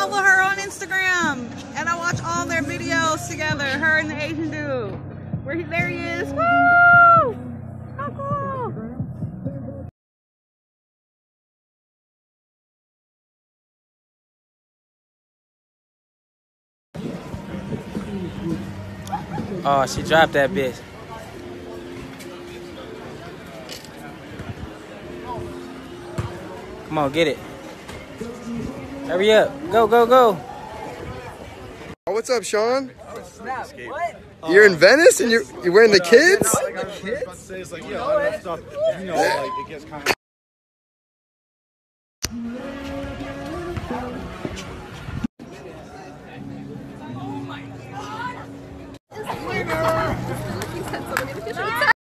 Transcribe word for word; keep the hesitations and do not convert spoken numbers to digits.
follow her on Instagram, and I watch all their videos together. Her and the Asian dude. Where he there he is. Woo! How cool! Oh, she dropped that bitch. Come on, get it. Hurry up. Go, go, go. What's up, Sean? What? You're in Venice and you're, you're wearing the kids? Like the kids? It's like, yeah, stuff, you know, like it gets kind of